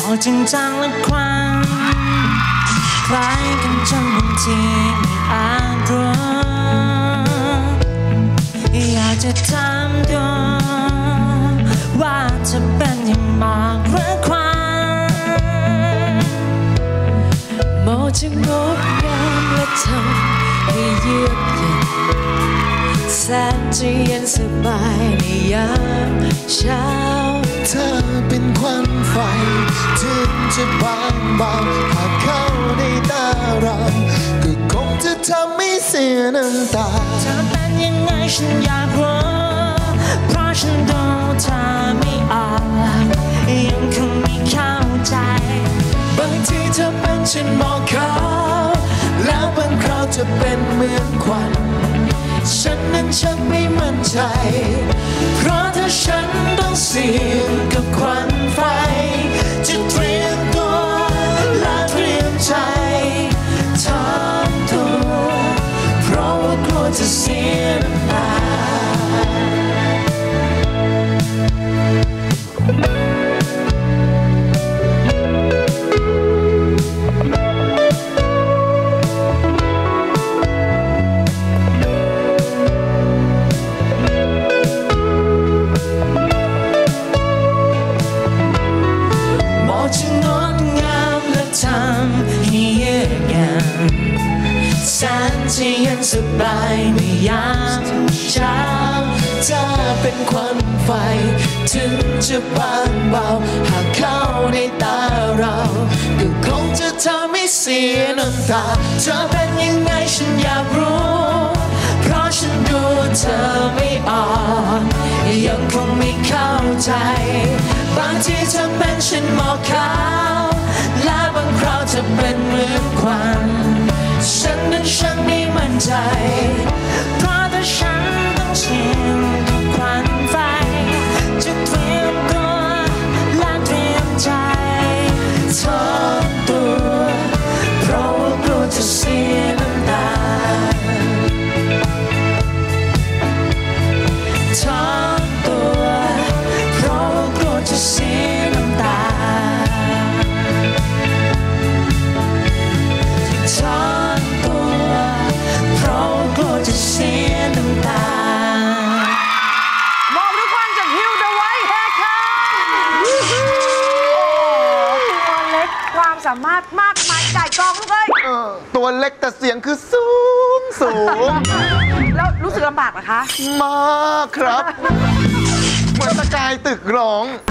อกจริงจังและความคล้ายกันจนบางทีไม่อาจรู้อยากจะถามดูว่าจะเป็นอย่างมากหรือความมองจะงดงามและทำให้เยือกเย็นแสนจะเย็นสบายในยามเช้าเธอเป็นควันไฟถึงจะบางเบาหากเข้าในตาเราก็คงจะทำให้เสียน้ำตาเธอเป็นยังไงฉันอยากรู้เพราะฉันดูเธอไม่ออกยังคงไม่เข้าใจบางทีเธอเป็นเช่นหมอกขาวแล้วบางคราวจะเป็นเหมือนควันฉันนั้นชักไม่มั่นใจเพราะถ้าฉันต้องเสี่ยงกับควันไฟจะเตรียมตัวและเตรียมใจทำตัวเพราะว่ากลัวจะเสียน้ำตาที่ยังสบายในยามเช้าถ้าเป็นควันไฟถึงจะบางเบาหากเข้าในตาเราก็คงจะทำให้เสียน้ำตาเธอเป็นยังไงฉันอยากรู้เพราะฉันดูเธอไม่ออกยังคงไม่เข้าใจบางทีเธอเป็นเช่นหมอกขาวและบางคราวจะเป็นเหมือนควันฉันนั้นฉันไม่มั่นใจเพราะถ้าฉันต้องเสี่ยงกับควันไฟจะเตรียมตัวและเตรียมใจทำตัวเพราะว่ากลัวจะเสียน้ำตาทำตัวเพราะว่ากลัวจะเสียน้ำตาจะเสียน้ำตามองทุกคนจากฮิวเดอะไวท์เฮดค่ะโอ้โหตัวเล็กความสามารถมากมายจ่ายกองลูกเอ้ยตัวเล็กแต่เสียงคือสูงแล้วรู้สึกลำบากเหรอคะมากครับเหมือนตะกายตึกร้อง